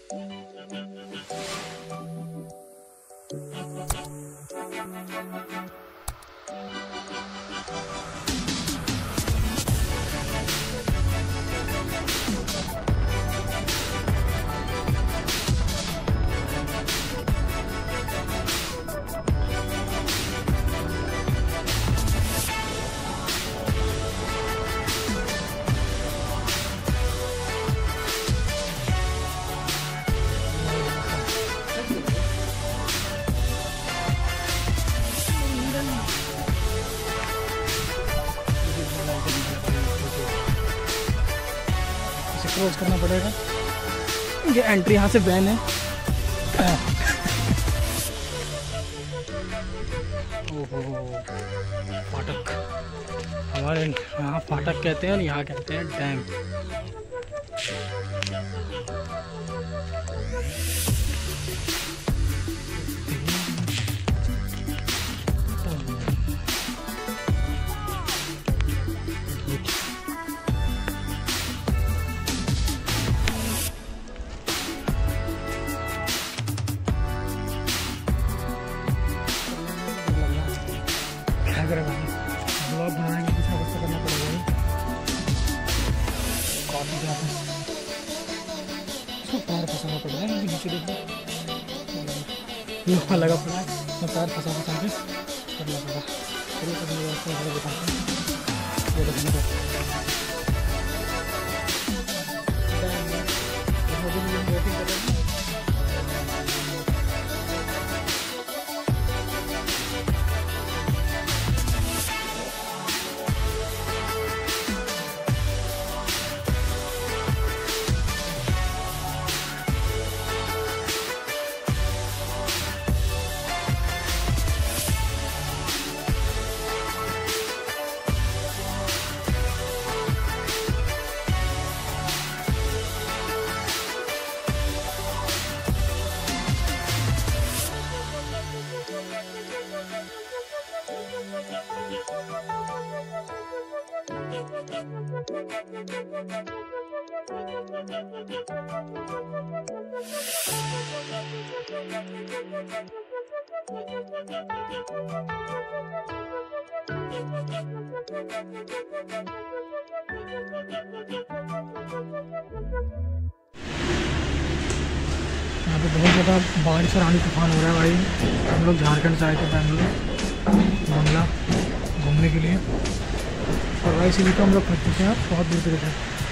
Cross करना पड़ेगा। ये एंट्री यहाँ से बैन है। ओहो, फाटक। हमारे यहाँ फाटक कहते हैं और यहाँ कहते हैं डैम। ब्लॉग बनाने की कुछ ना कुछ करना पड़ेगा। काफ़ी ज़्यादा इसको पैर फंसाना पड़ रहा है। नीचे देखो ये लगा पड़ा है, मैं पैर फंसा के करना पड़ा। चलिए कभी आपको बताते हैं ये देखने को। यहाँ पे बहुत ज़्यादा बारिश और आंधी तूफान हो रहा है भाई। हम लोग झारखंड से आए थे बेंगलोर मंगला घूमने के लिए, और भाई इसीलिए तो हम लोग फंस चुके हैं बहुत दूर से।